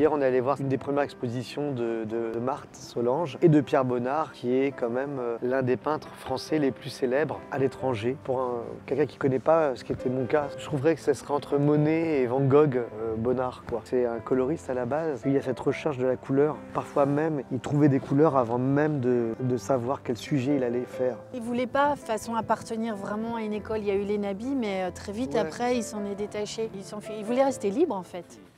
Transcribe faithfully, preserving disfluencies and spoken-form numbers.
Hier, on est allé voir une des premières expositions de, de, de Marthe Solange et de Pierre Bonnard, qui est quand même euh, l'un des peintres français les plus célèbres à l'étranger. Pour quelqu'un qui ne connaît pas, ce qui était mon cas, je trouverais que ce serait entre Monet et Van Gogh, euh, Bonnard, quoi. C'est un coloriste à la base. Il y a cette recherche de la couleur. Parfois même, il trouvait des couleurs avant même de, de savoir quel sujet il allait faire. Il ne voulait pas, de façon, appartenir vraiment à une école. Il y a eu les Nabis, mais très vite Ouais. après, il s'en est détaché. Il, s'en fait... il voulait rester libre, en fait.